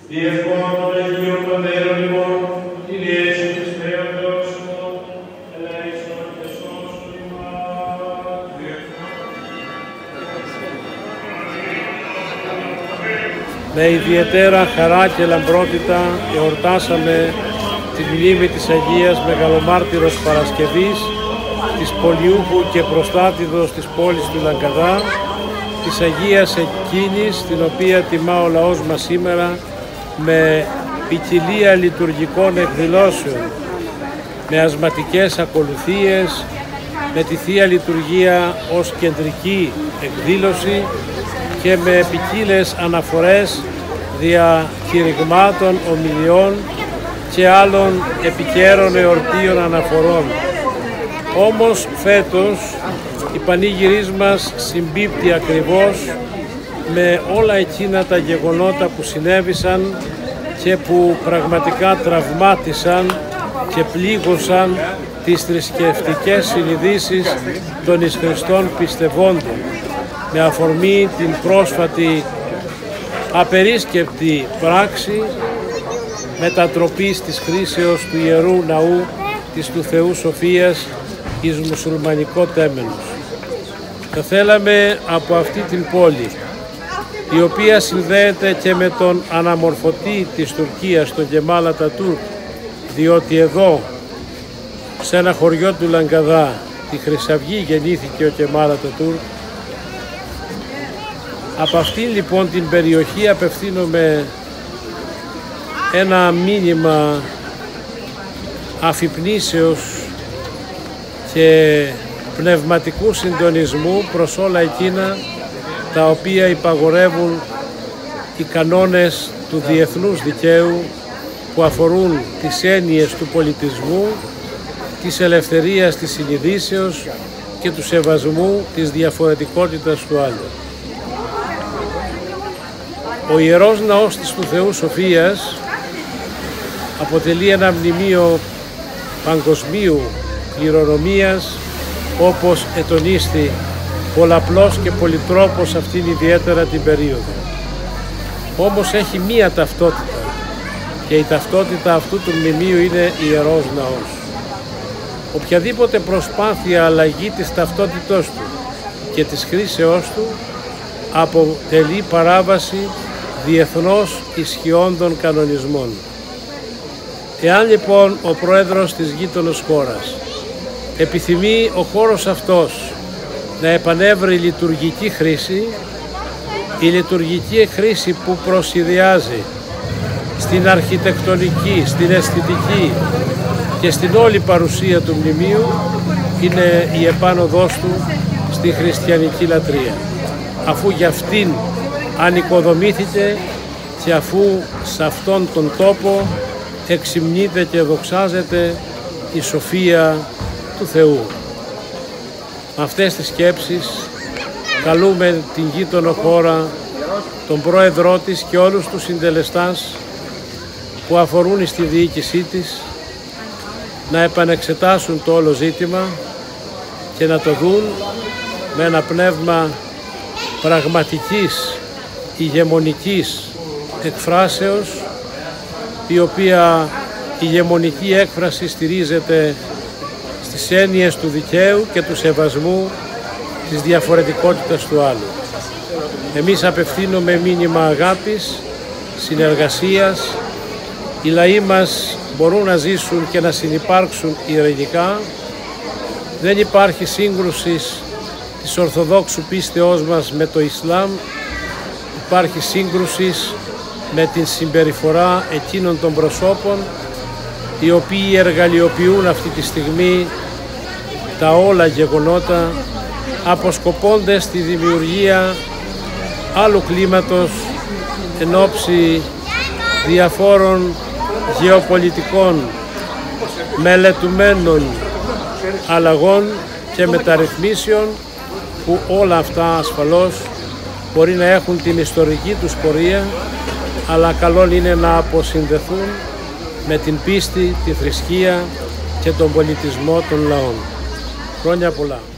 Διευκόν των Αγίων Πατέρων ημών, Kyrie της Θεός ημών, ελέησον και σώσον ημάς. Με ιδιαίτερα χαρά και λαμπρότητα εορτάσαμε τη μνήμη της Αγίας Μεγαλομάρτυρος Παρασκευής, της Πολιούχου και Προστάτηδος της πόλης του Λαγκαδά, της Αγίας εκείνης, την οποία τιμά ο λαός μας σήμερα με ποικιλία λειτουργικών εκδηλώσεων, με ασματικές ακολουθίες, με τη Θεία Λειτουργία ως κεντρική εκδήλωση και με ποικίλες αναφορές δια κηρυγμάτων, ομιλιών και άλλων επικαίρων εορτίων αναφορών. Όμως φέτος η πανήγυρής μας συμπίπτει ακριβώς με όλα εκείνα τα γεγονότα που συνέβησαν και που πραγματικά τραυμάτισαν και πλήγωσαν τις θρησκευτικές συνειδήσεις των εις Χριστόν πιστευόντων, με αφορμή την πρόσφατη απερίσκεπτη πράξη μετατροπής της χρήσεως του Ιερού Ναού της του Θεού Σοφίας εις μουσουλμανικό τέμενος. Θα θέλαμε από αυτή την πόλη, η οποία συνδέεται και με τον αναμορφωτή της Τουρκίας, τον Κεμάλ Ατατούρκ, διότι εδώ, σε ένα χωριό του Λαγκαδά, τη Χρυσαυγή, γεννήθηκε ο Κεμάλ Ατατούρκ. Από αυτήν λοιπόν την περιοχή απευθύνομαι ένα μήνυμα αφυπνήσεως και πνευματικού συντονισμού προς όλα εκείνα τα οποία υπαγορεύουν οι κανόνες του διεθνούς δικαίου που αφορούν τις έννοιες του πολιτισμού, της ελευθερίας της συνειδήσεως και του σεβασμού της διαφορετικότητας του άλλου. Ο Ιερός Ναός της του Θεού Σοφίας αποτελεί ένα μνημείο παγκοσμίου κληρονομίας, όπως ετονίστη πολλαπλώς και πολυτρόπως αυτήν ιδιαίτερα την περίοδο. Όμως έχει μία ταυτότητα και η ταυτότητα αυτού του μνημείου είναι Ιερός Ναός. Οποιαδήποτε προσπάθεια αλλαγή της ταυτότητός του και της χρήσεώς του αποτελεί παράβαση διεθνώς ισχυόντων κανονισμών. Εάν λοιπόν ο πρόεδρος της γείτονος χώρας επιθυμεί ο χώρος αυτός να επανέβρει λειτουργική χρήση, η λειτουργική χρήση που προσηδιάζει στην αρχιτεκτονική, στην αισθητική και στην όλη παρουσία του μνημείου είναι η επάνωδός του στη χριστιανική λατρεία, αφού για αυτήν ανοικοδομήθηκε και αφού σε αυτόν τον τόπο εξυμνείται και δοξάζεται η σοφία του Θεού. Με αυτές τις σκέψεις καλούμε την γείτονο χώρα, τον πρόεδρό της και όλους τους συντελεστάς που αφορούν στη διοίκησή της να επανεξετάσουν το όλο ζήτημα και να το δουν με ένα πνεύμα πραγματικής ηγεμονικής εκφράσεως, η οποία ηγεμονική έκφραση στηρίζεται στις έννοιες του δικαίου και του σεβασμού της διαφορετικότητας του άλλου. Εμείς απευθύνουμε μήνυμα αγάπης, συνεργασίας. Οι λαοί μας μπορούν να ζήσουν και να συνυπάρξουν ειρηνικά. Δεν υπάρχει σύγκρουση της Ορθοδόξου πίστεώς μας με το Ισλάμ. Υπάρχει σύγκρουση με την συμπεριφορά εκείνων των προσώπων οι οποίοι εργαλειοποιούν αυτή τη στιγμή τα όλα γεγονότα αποσκοπώντας στη δημιουργία άλλου κλίματος εν ώψη διαφόρων γεωπολιτικών μελετουμένων αλλαγών και μεταρρυθμίσεων, που όλα αυτά ασφαλώς μπορεί να έχουν την ιστορική τους πορεία, αλλά καλό είναι να αποσυνδεθούν με την πίστη, τη θρησκεία και τον πολιτισμό των λαών. Χρόνια πολλά.